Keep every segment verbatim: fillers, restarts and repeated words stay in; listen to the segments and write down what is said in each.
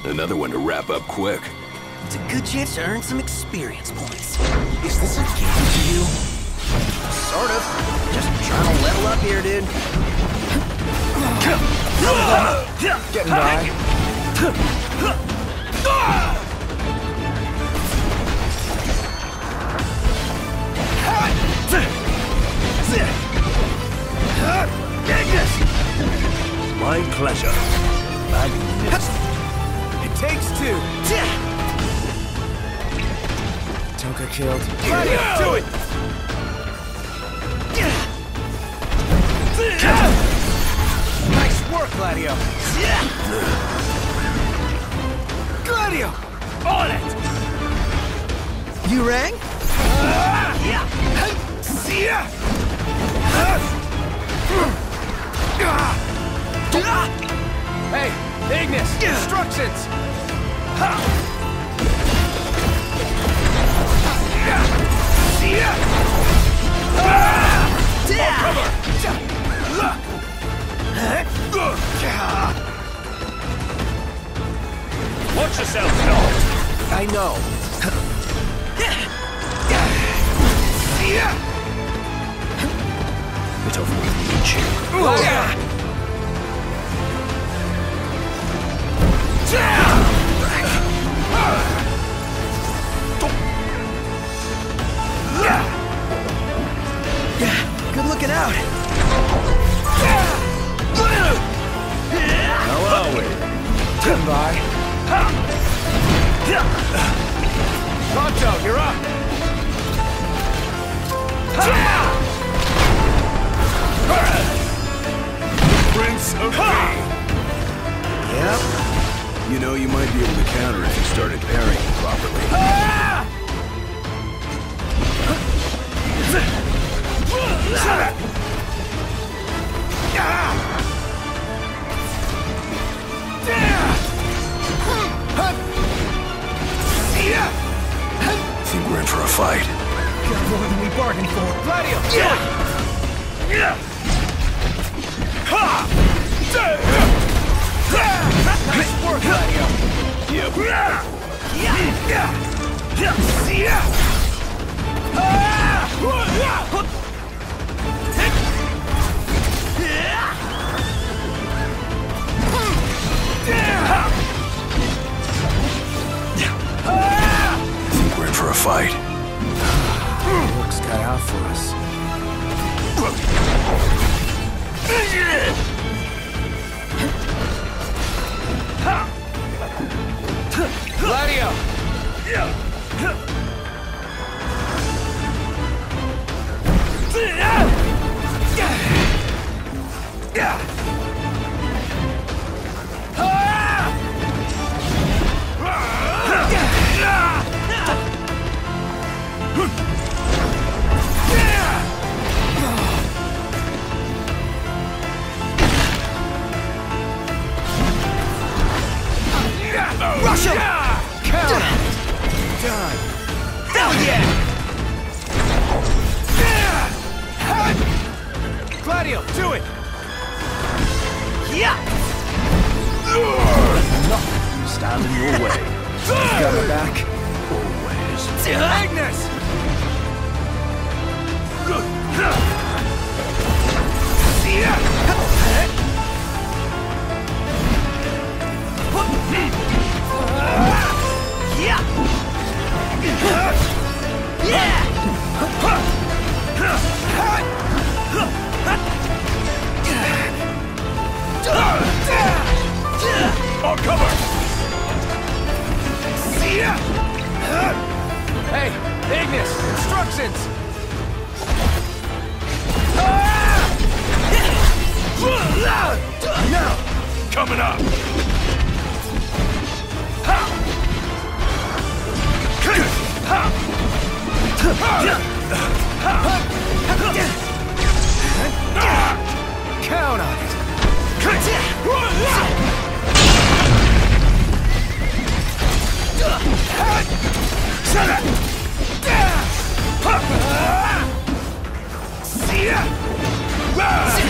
Another one to wrap up quick. It's a good chance to earn some experience points. Is this a game for you? Sort of. Just trying to level up here, dude. Getting by. My pleasure. Magnificent. It takes two. Toka killed. Gladio, do it! Nice work, Gladio. Gladio! On it! You rang? Hey, Ignis! Instructions! Watch yourself, Snow. I know. It's over with me, Chief. Good looking out. How are we? Getting by. Ronto, you're up. Prince of Pain. Yep. You know, you might be able to counter if you started parrying properly. I think we're in for a fight. Got more than we bargained for. Gladio! Nice work, Gladio! I think we're in for a fight. Work's cut out for us. Gladio! Rush him! Count! Done. Hell yeah! Gladio, do it! Yeah! Nothing stand in your way. You've got my back. Always. Agnes! Yeah! Yeah! I'll cover! Hey, Ignis! Instructions! Now! Coming up! Count on it!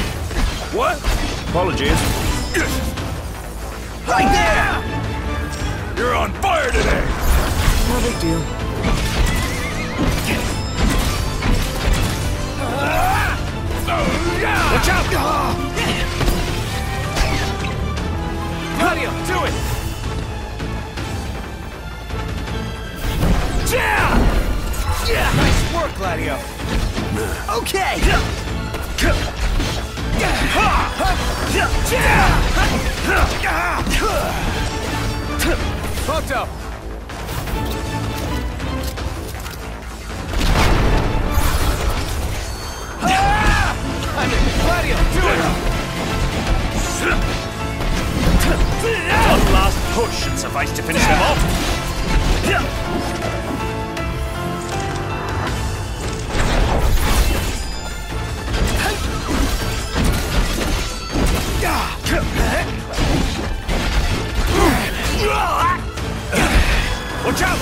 What? Apologies. Right there! You're on fire today! No big deal. Watch out! Gladio, do it! Yeah! Yeah! Nice work, Gladio. Okay! Fucked up! I'm in. Gladio, do it! One last push should suffice to finish them off. Watch out!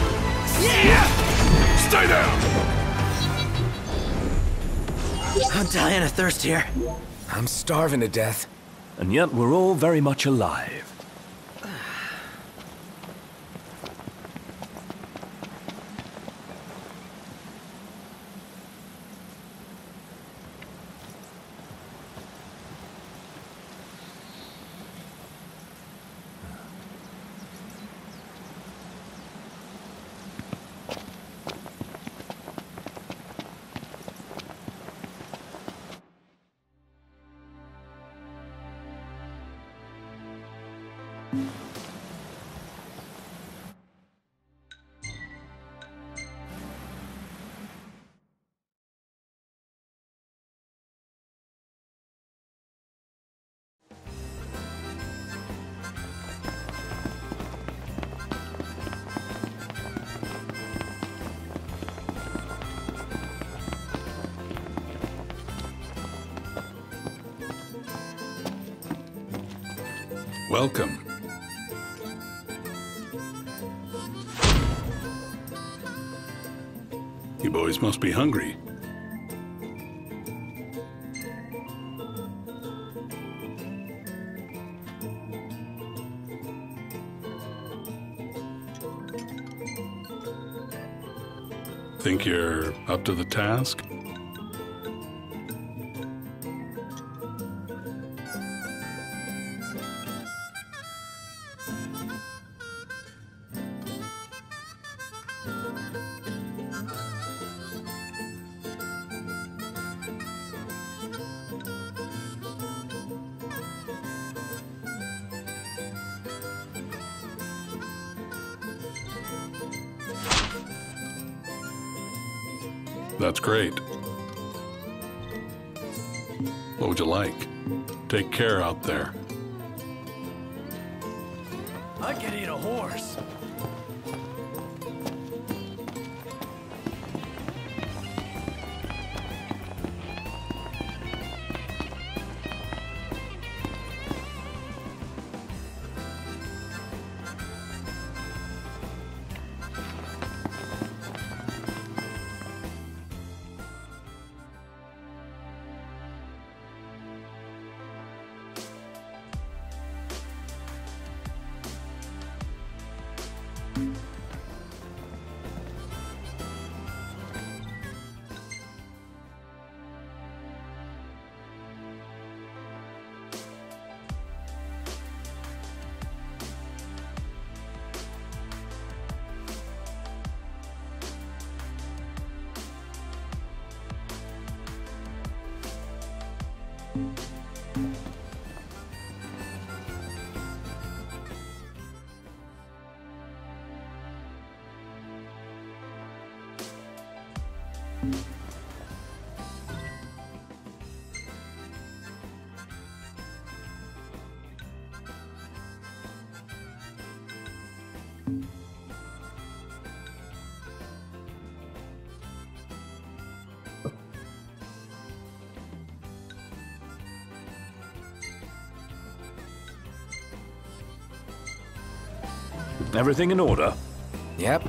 Stay down! I'm dying of thirst here. I'm starving to death. And yet we're all very much alive. Welcome. You boys must be hungry. Think you're up to the task? That's great. What would you like? Take care out there. I could eat a horse. Everything in order? Yep.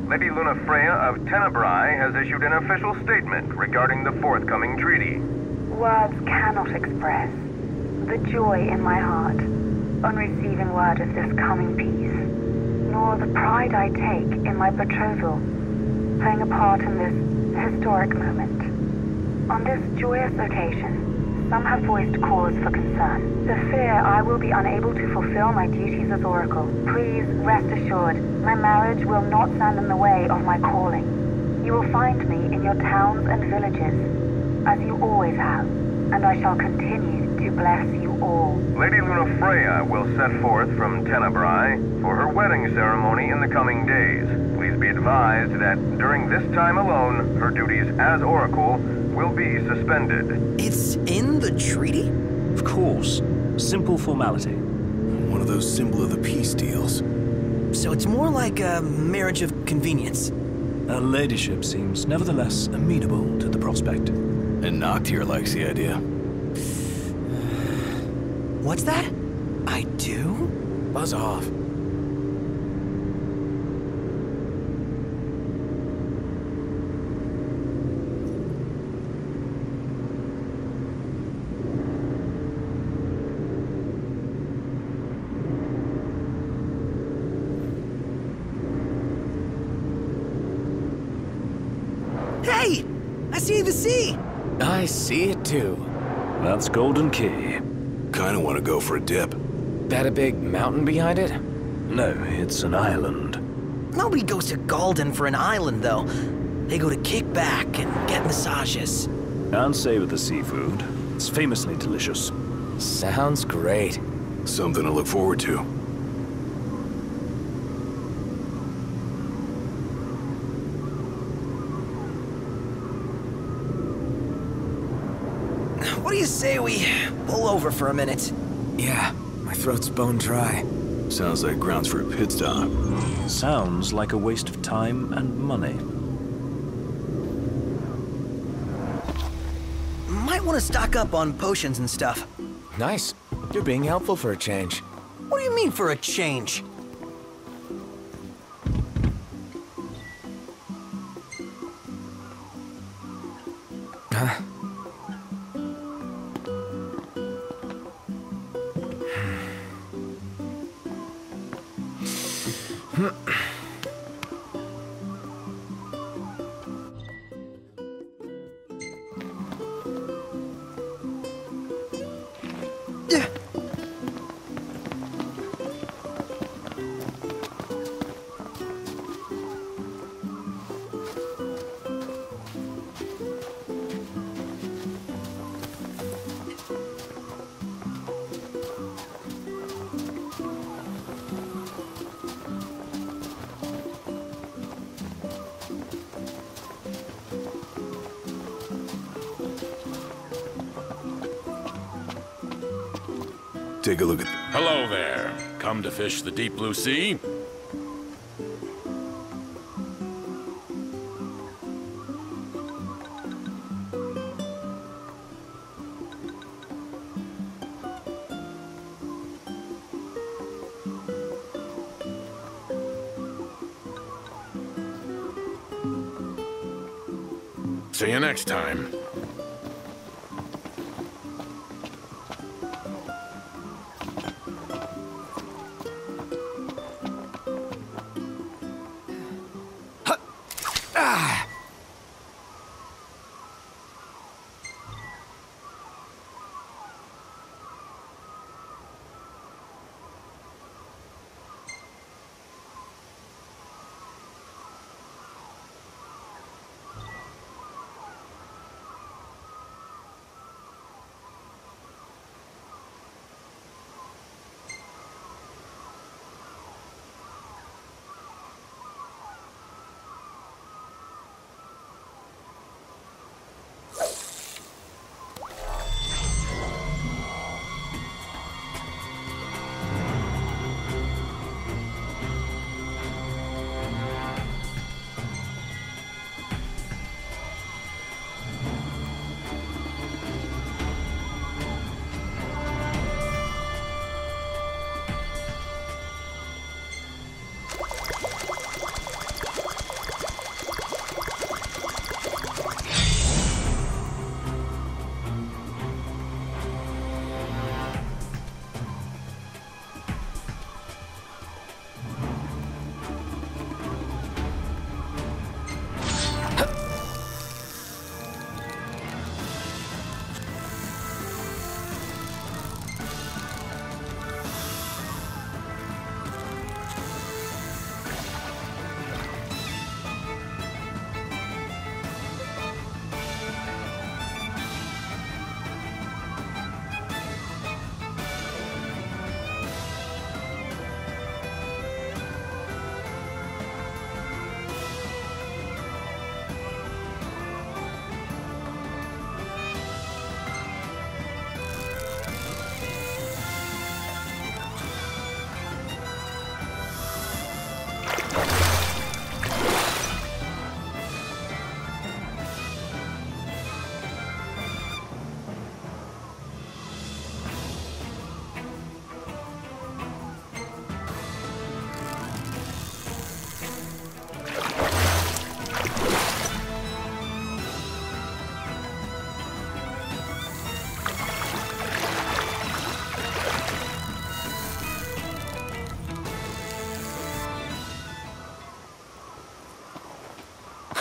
Lady Lunafreya of Tenebrae has issued an official statement regarding the forthcoming treaty. Words cannot express the joy in my heart on receiving word of this coming peace, nor the pride I take in my betrothal playing a part in this historic moment. On this joyous occasion, some have voiced cause for concern. The fear I will be unable to fulfill my duties as Oracle. Please rest assured, my marriage will not stand in the way of my calling. You will find me in your towns and villages, as you always have, and I shall continue to bless you all. Lady Lunafreya will set forth from Tenebrae for her wedding ceremony in the coming days. Please be advised that during this time alone, her duties as Oracle will be suspended. It's in the treaty? Of course. Simple formality. One of those symbol of the peace deals. So it's more like a marriage of convenience. Her ladyship seems nevertheless amenable to the prospect. And Noctier likes the idea. What's that? I do? Buzz off. Hey! I see the sea! I see it too. That's Golden Key. Kinda wanna go for a dip. That a big mountain behind it? No, it's an island. Nobody goes to Galdin for an island, though. They go to kick back and get massages. And savor the seafood. It's famously delicious. Sounds great. Something to look forward to. What do you say we pull over for a minute? Yeah, my throat's bone dry. Sounds like grounds for a pit stop. Sounds like a waste of time and money. Might want to stock up on potions and stuff. Nice. You're being helpful for a change. What do you mean for a change? Huh? Take a look at... Hello there. Come to fish the deep blue sea? See you next time.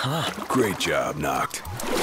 Great job, Noct.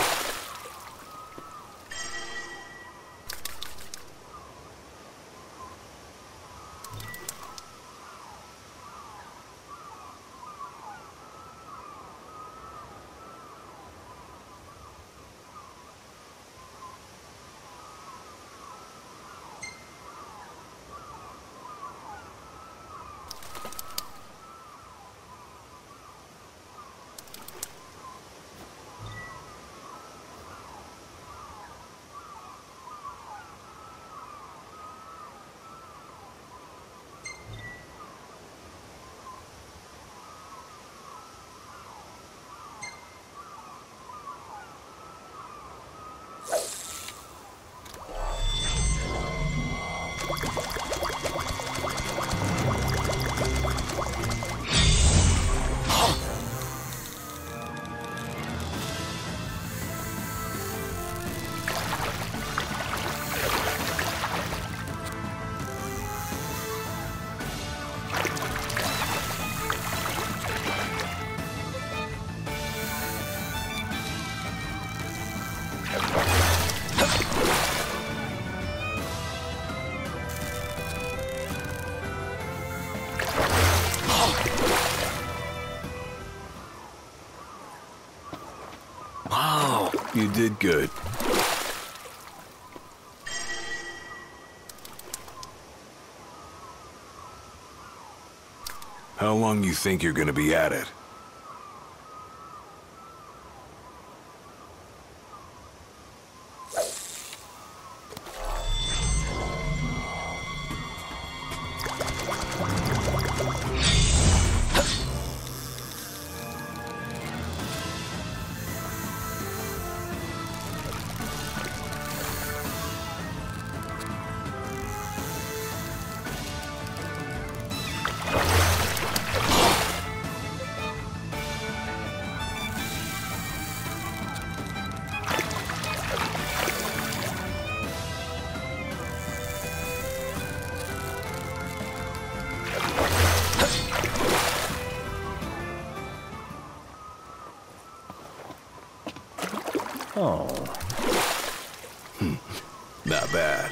Wow. You did good. How long you think you're gonna be at it? Oh. Hmm. Not bad.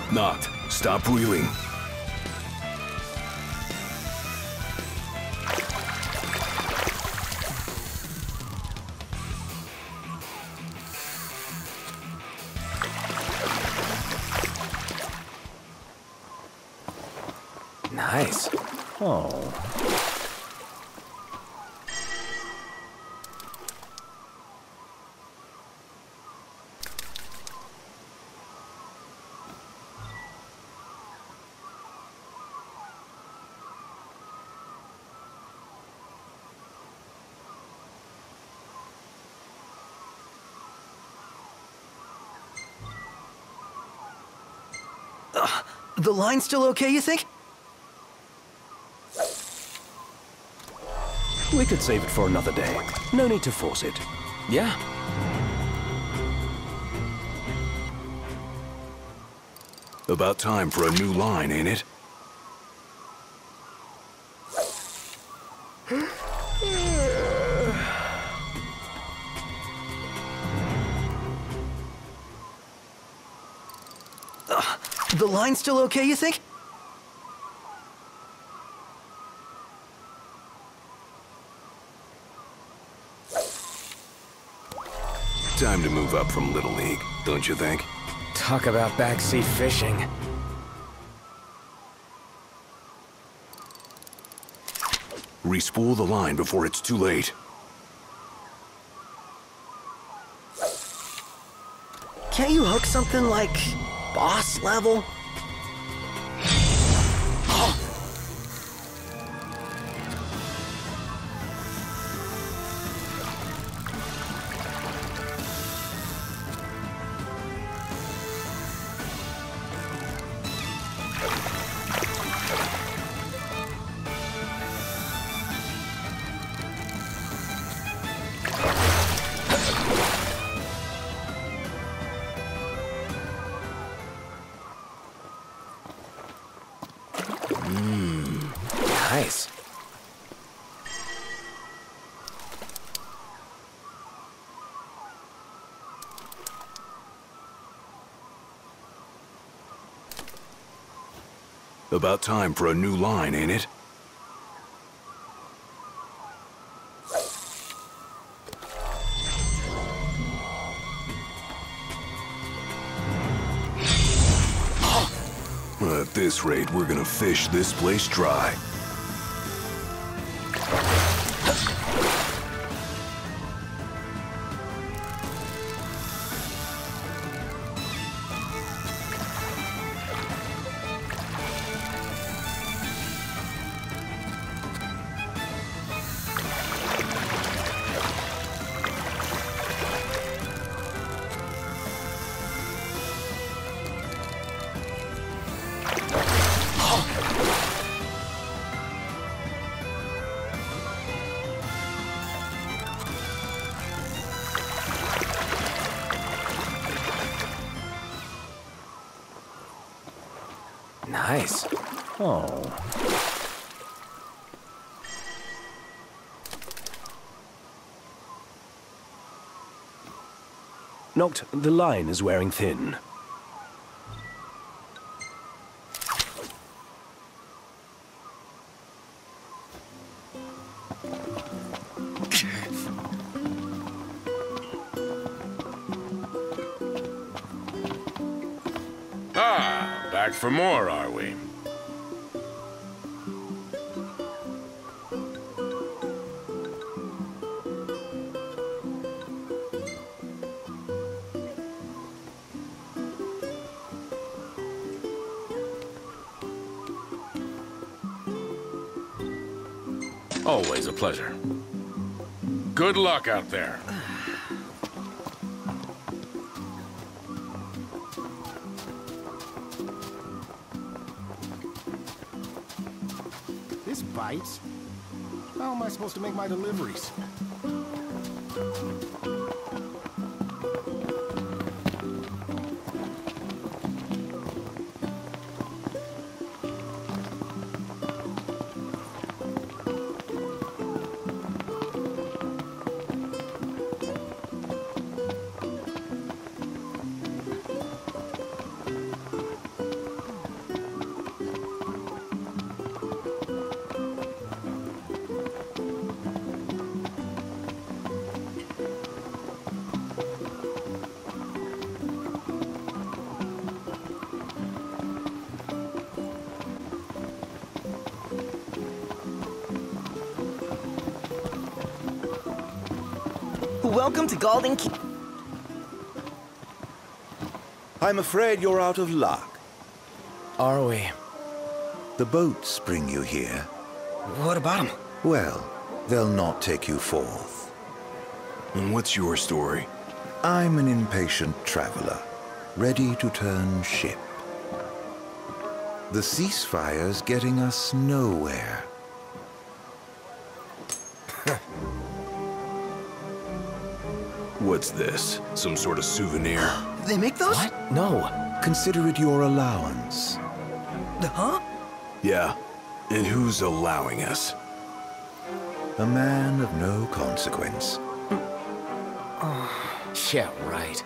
Knocked. Stop reeling. Nice. Oh. Uh, the line's still okay, you think? We could save it for another day. No need to force it. Yeah? About time for a new line, ain't it? Uh, the line's still okay, you think? Time to move up from Little League, don't you think? Talk about backseat fishing. Respool the line before it's too late. Can't you hook something like boss level? Nice. About time for a new line, ain't it? At this rate, we're gonna fish this place dry. Nice. Oh. Noct, the line is wearing thin. Ah, back for more, are we? Always a pleasure. Good luck out there. This bites? How am I supposed to make my deliveries? Welcome to Galden Keep. I'm afraid you're out of luck. Are we? The boats bring you here. What about them? Well, they'll not take you forth. And what's your story? I'm an impatient traveler, ready to turn ship. The ceasefire's getting us nowhere. What's this? Some sort of souvenir? They make those? What? No. Consider it your allowance. Huh? Yeah. And who's allowing us? A man of no consequence. Yeah, right.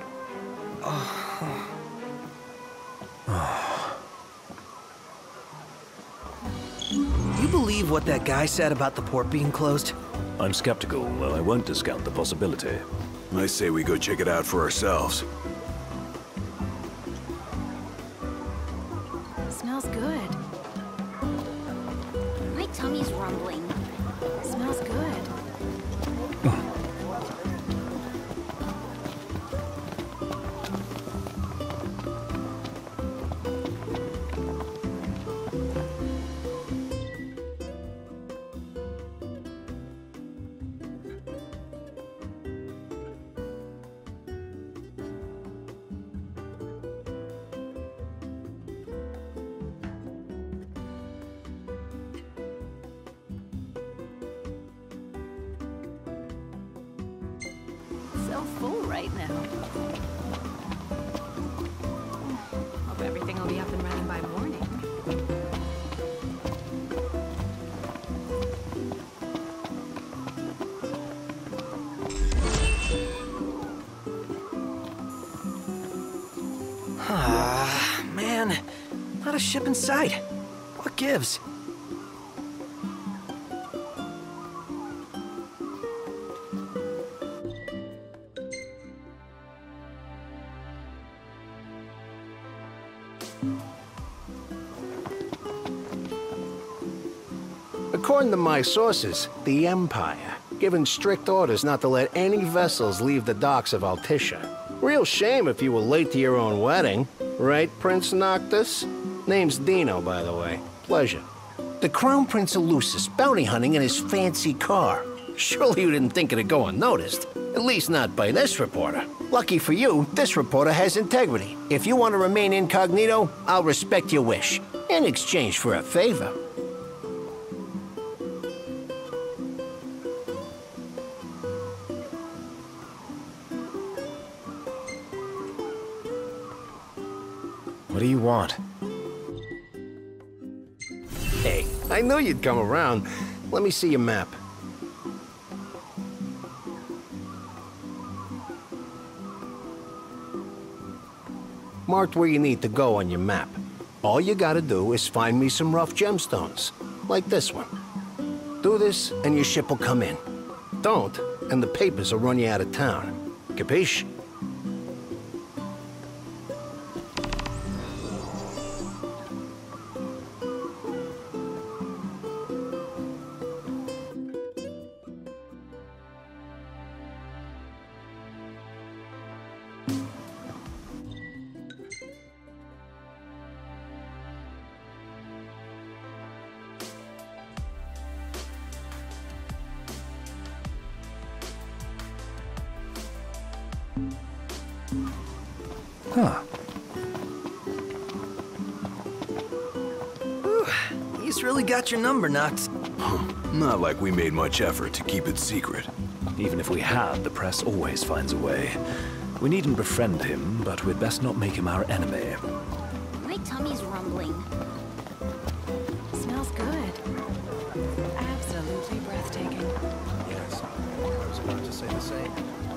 You believe what that guy said about the port being closed? I'm skeptical, though I won't discount the possibility. I say we go check it out for ourselves. Smells good. My tummy's rumbling. Smells good. So full right now. Hope everything will be up and running by morning. Ah, man. Not a ship in sight. What gives? According to my sources, the Empire, given strict orders not to let any vessels leave the docks of Altissia. Real shame if you were late to your own wedding. Right, Prince Noctis? Name's Dino, by the way. Pleasure. The Crown Prince of Lucis bounty hunting in his fancy car. Surely you didn't think it'd go unnoticed. At least not by this reporter. Lucky for you, this reporter has integrity. If you want to remain incognito, I'll respect your wish. In exchange for a favor. What do you want? Hey, I knew you'd come around. Let me see your map. Marked where you need to go on your map. All you gotta do is find me some rough gemstones, like this one. Do this, and your ship will come in. Don't, and the papers will run you out of town. Capiche? Huh. Ooh, he's really got your number, Nox. Not like we made much effort to keep it secret. Even if we had, the press always finds a way. We needn't befriend him, but we'd best not make him our enemy. My tummy's rumbling. Smells good. Absolutely breathtaking. Yes, I was about to say the same.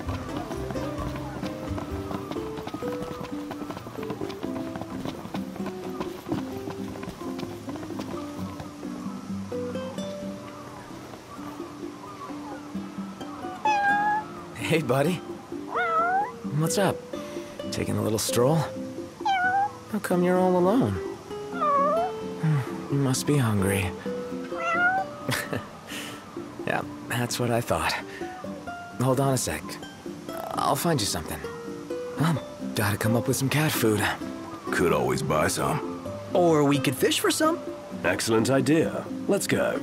Hey, buddy. What's up? Taking a little stroll? How come you're all alone? Hmm, You must be hungry. Yeah, that's what I thought. hold on a sec. I'll find you something. Um, gotta come up with some cat food. Could always buy some. Or we could fish for some. Excellent idea. Let's go.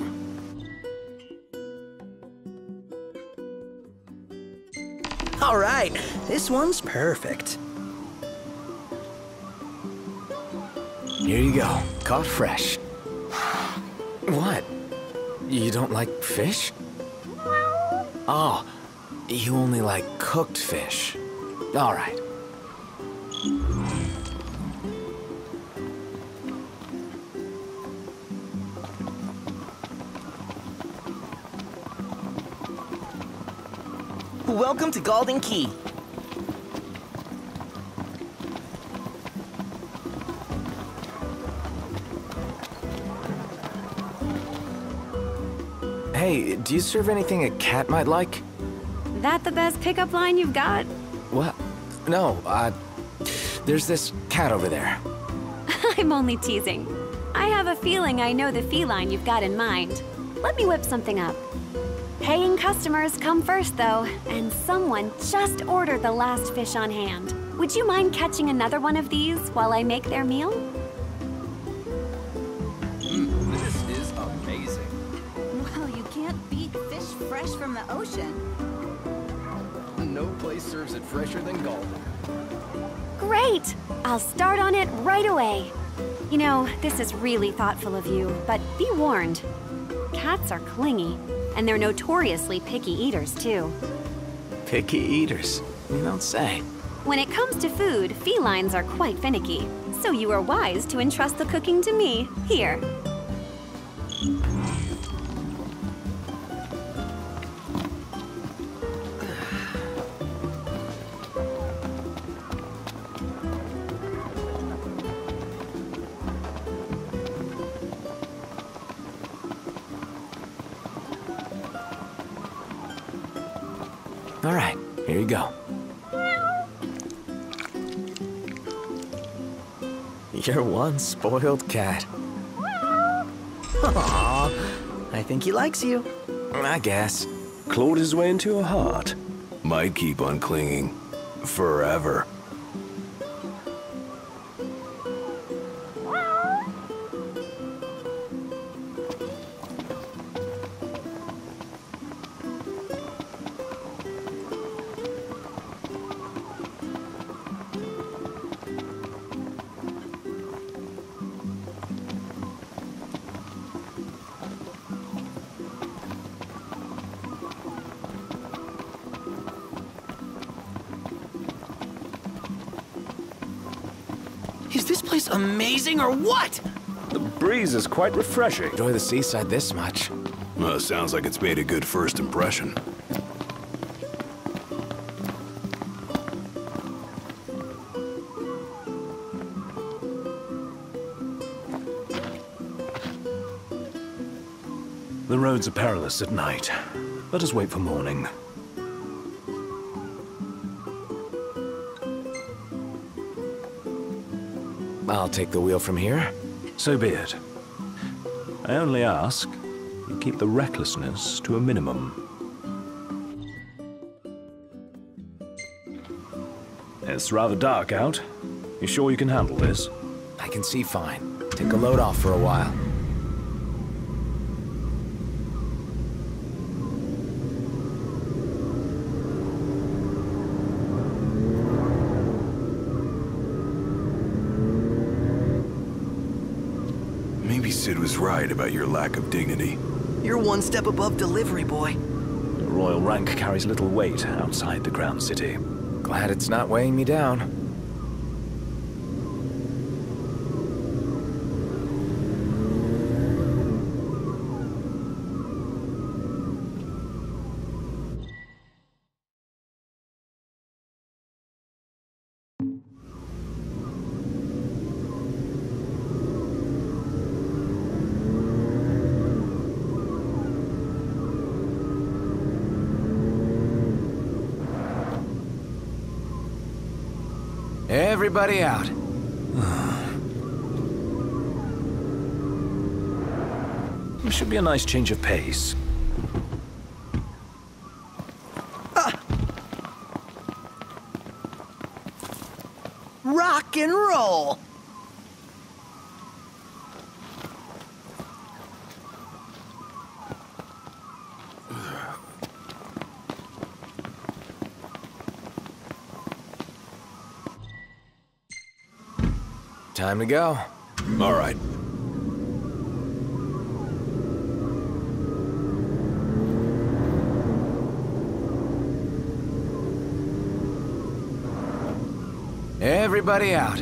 All right, this one's perfect. Here you go, caught fresh. What? You don't like fish? Oh, you only like cooked fish. All right. Welcome to Golden Key. Hey, do you serve anything a cat might like? That the best pickup line you've got? What? No, uh, there's this cat over there. I'm only teasing. I have a feeling I know the feline you've got in mind. Let me whip something up. Paying customers come first, though, and someone just ordered the last fish on hand. Would you mind catching another one of these while I make their meal? Mm, this is amazing. Well, you can't beat fish fresh from the ocean. No place serves it fresher than Golden. Great! I'll start on it right away. You know, this is really thoughtful of you, but be warned. Cats are clingy, and they're notoriously picky eaters, too. Picky eaters? You don't say. When it comes to food, felines are quite finicky, so you are wise to entrust the cooking to me. Here. All right, here you go. You're one spoiled cat. Aww, I think he likes you. I guess. Clawed his way into your heart. Might keep on clinging. Forever. Is this place amazing or what? The breeze is quite refreshing. Enjoy the seaside this much. Well, sounds like it's made a good first impression. The roads are perilous at night. Let us wait for morning. I'll take the wheel from here. So be it. I only ask you keep the recklessness to a minimum. It's rather dark out. You sure you can handle this? I can see fine. Take a load off for a while. Maybe Sid was right about your lack of dignity. You're one step above delivery boy. The royal rank carries little weight outside the Crown City. Glad it's not weighing me down. Everybody out. It should be a nice change of pace. Ah, rock and roll! Time to go. All right. Everybody out.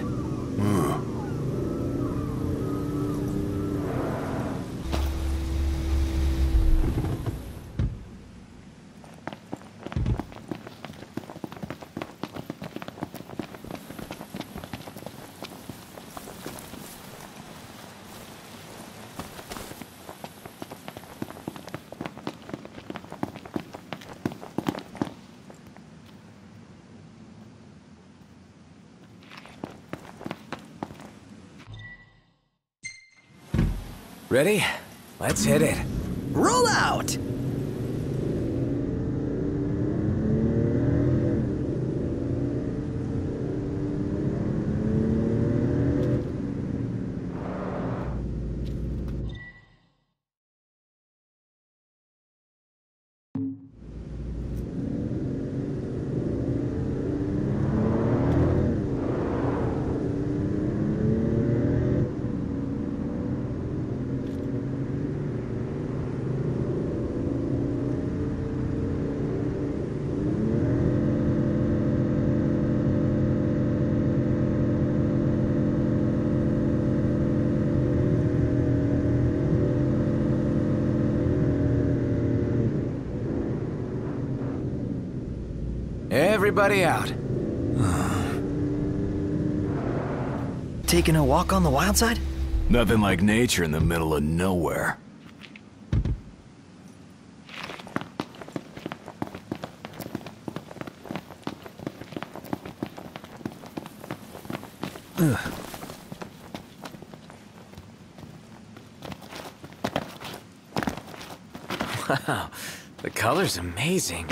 Ready? Let's hit it. Roll out! Everybody out. Taking a walk on the wild side? Nothing like nature in the middle of nowhere. Ugh. Wow, the color's amazing.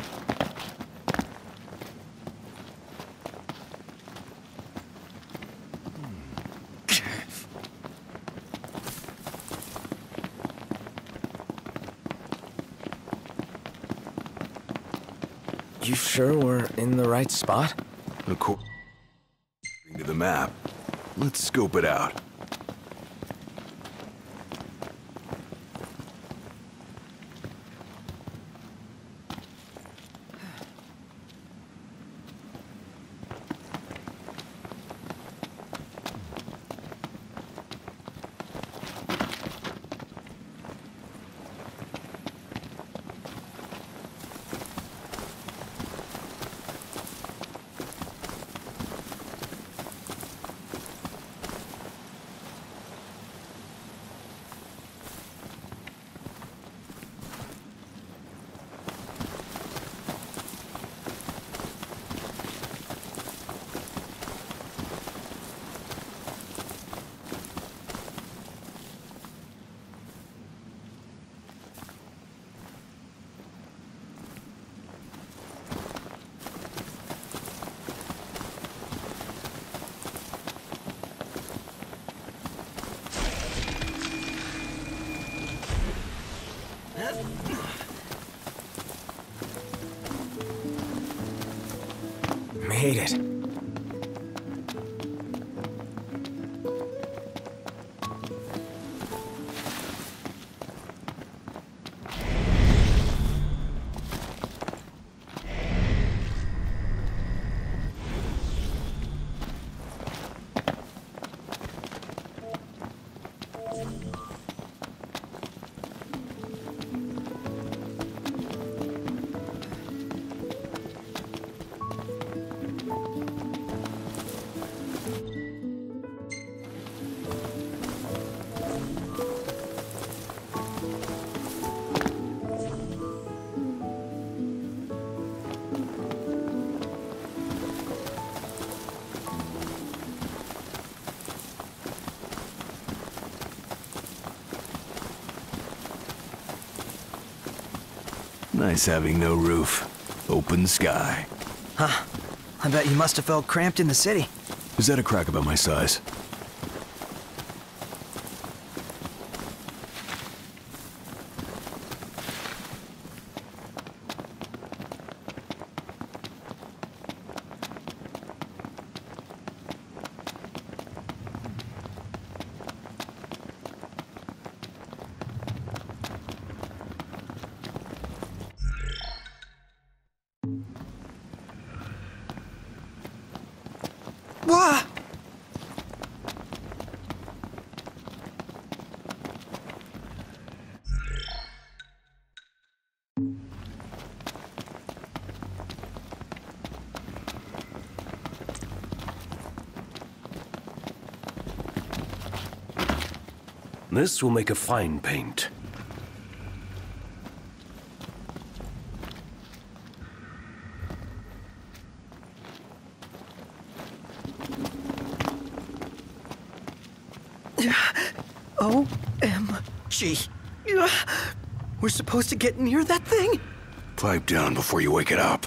You sure we're in the right spot? According to the map. Let's scope it out. Made it. Nice having no roof. Open sky. Huh. I bet you must have felt cramped in the city. Is that a crack about my size? Wah! This will make a fine paint. O M G. We're supposed to get near that thing? Pipe down before you wake it up.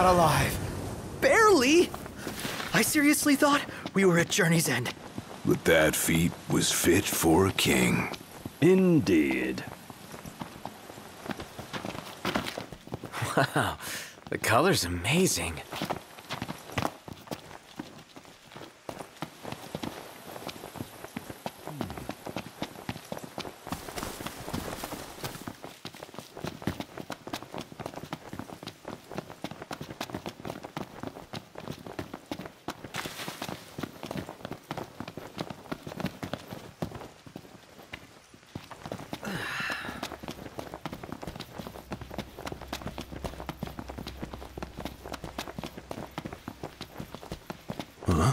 got alive. Barely! I seriously thought we were at Journey's End. But that feat was fit for a king. Indeed. Wow, the color's amazing. Huh?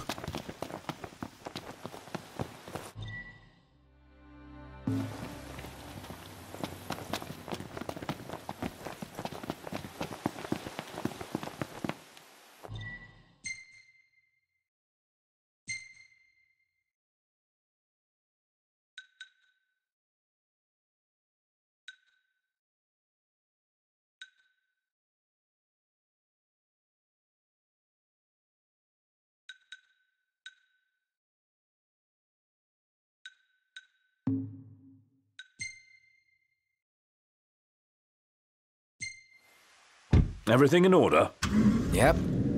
Everything in order? Yep.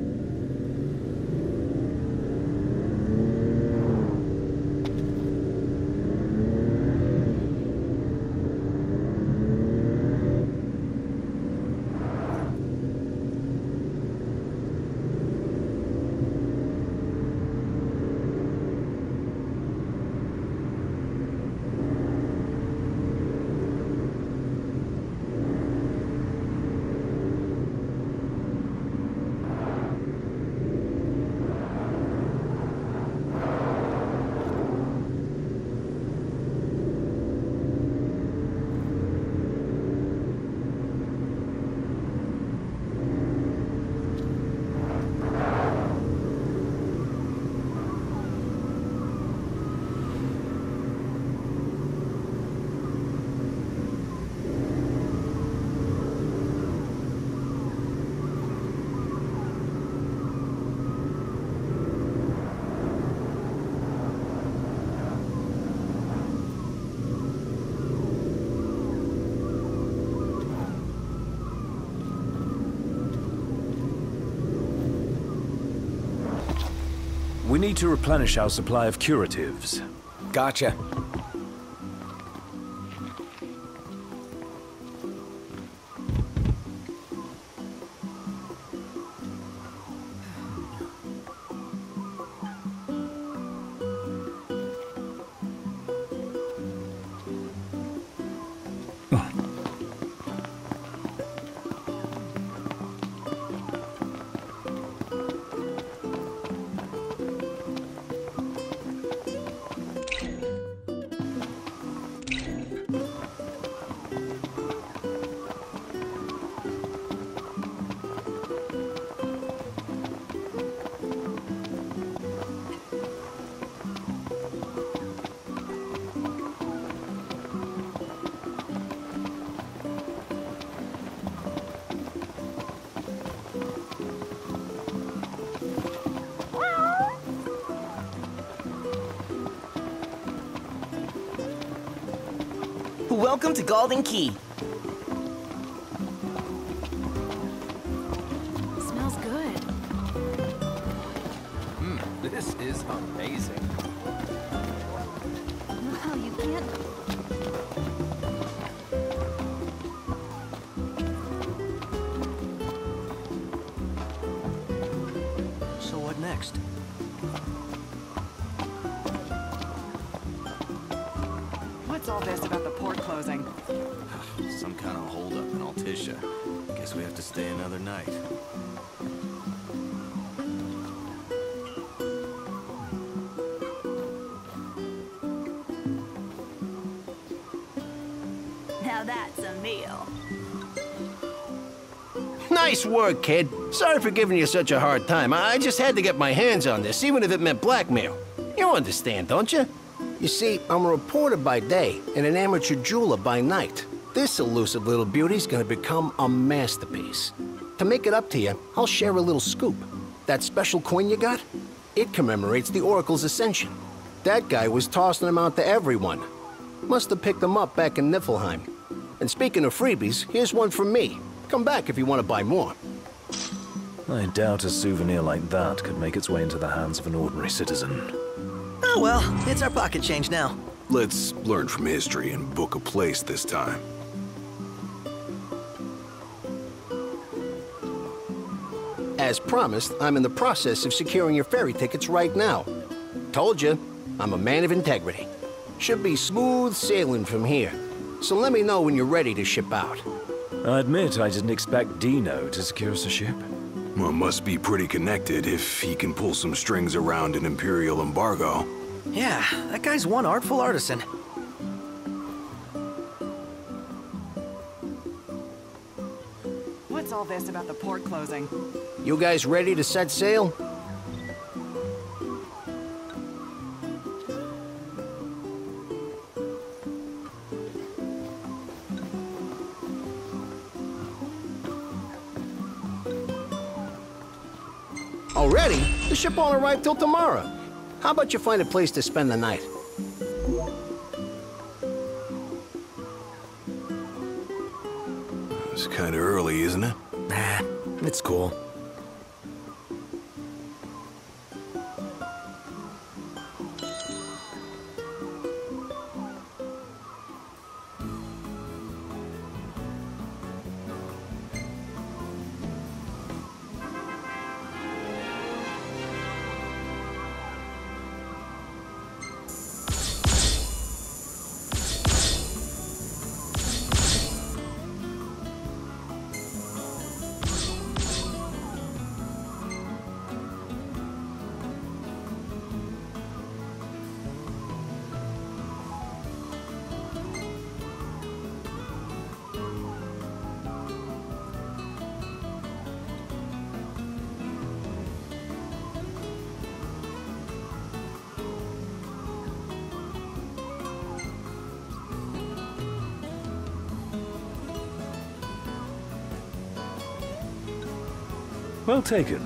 We need to replenish our supply of curatives. Gotcha. Welcome to Golden Key. Smells good. Hmm, this is amazing. Wow, you can't... So what next? What's all this about the port closing? Some kind of holdup in Altissia. Guess we have to stay another night. Now that's a meal. Nice work, kid. Sorry for giving you such a hard time. I just had to get my hands on this, even if it meant blackmail. You understand, don't you? You see, I'm a reporter by day and an amateur jeweler by night. This elusive little beauty's gonna become a masterpiece. To make it up to you, I'll share a little scoop. That special coin you got? It commemorates the Oracle's ascension. That guy was tossing them out to everyone. Must have picked them up back in Niflheim. And speaking of freebies, here's one from me. Come back if you want to buy more. I doubt a souvenir like that could make its way into the hands of an ordinary citizen. Oh well, it's our pocket change now. Let's learn from history and book a place this time. As promised, I'm in the process of securing your ferry tickets right now. Told you, I'm a man of integrity. Should be smooth sailing from here. So let me know when you're ready to ship out. I admit I didn't expect Dino to secure us a ship. Well, must be pretty connected if he can pull some strings around an Imperial embargo. Yeah, that guy's one artful artisan. What's all this about the port closing? You guys ready to set sail? Already? The ship won't arrive till tomorrow. How about you find a place to spend the night? It's kind of early, isn't it? Nah, it's cool. Well taken.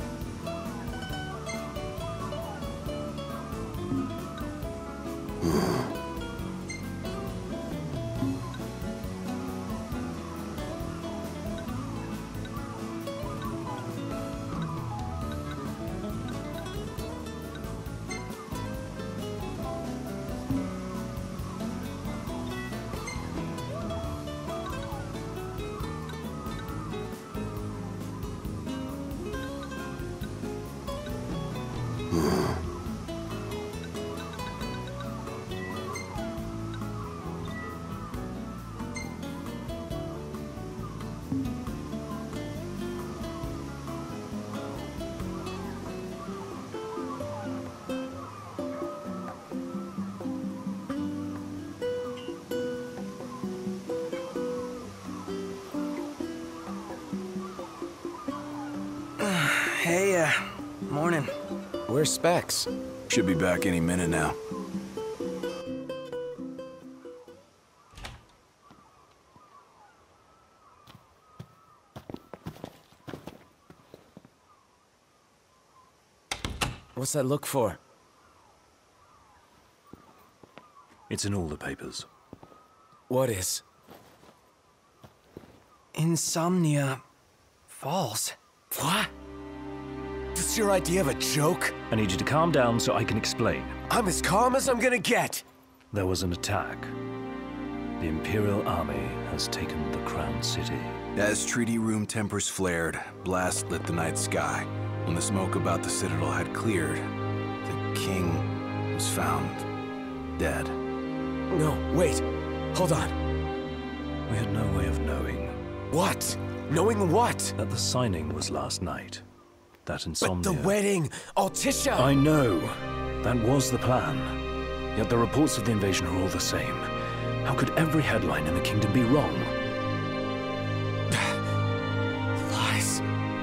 Hey, uh, morning. Where's Specs? Should be back any minute now. What's that look for? It's in all the papers. What is? Insomnia Falls. What? This your idea of a joke? I need you to calm down so I can explain. I'm as calm as I'm gonna get. There was an attack. The Imperial Army has taken the Crown City. As treaty room tempers flared, blast lit the night sky. When the smoke about the Citadel had cleared, the king was found dead. No, wait. Hold on. We had no way of knowing. What? Knowing what? That the signing was last night. That insomnia... But the wedding! Altissia! I know. That was the plan. Yet the reports of the invasion are all the same. How could every headline in the kingdom be wrong? Lies.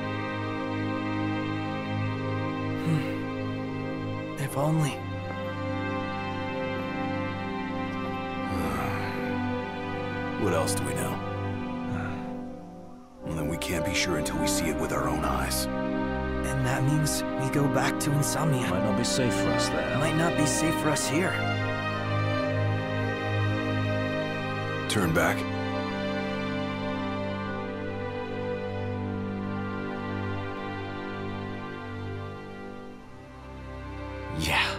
Hmm. If only... What else do we know? Well, then we can't be sure until we see it with our own eyes. And that means we go back to Insomnia. Might not be safe for us there. Might not be safe for us here. Turn back. Yeah.